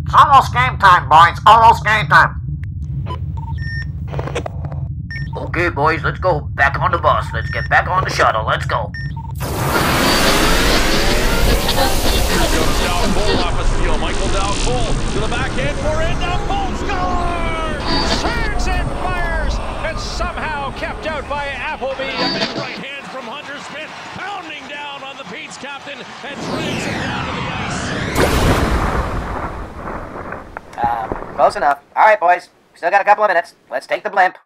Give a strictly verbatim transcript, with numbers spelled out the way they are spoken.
It's almost game time, boys. Almost game time. Okay, boys, let's go back on the bus. Let's get back on the shuttle. Let's go. Cole off a steal. Michael Cole to the back end for it. Now Cole scores! Turns and fires, and somehow kept out by Appleby. A big right hand from Hunter Smith, pounding down on the Pete's captain and drags him down to the ice. Uh, close enough. All right, boys. Still got a couple of minutes. Let's take the blimp.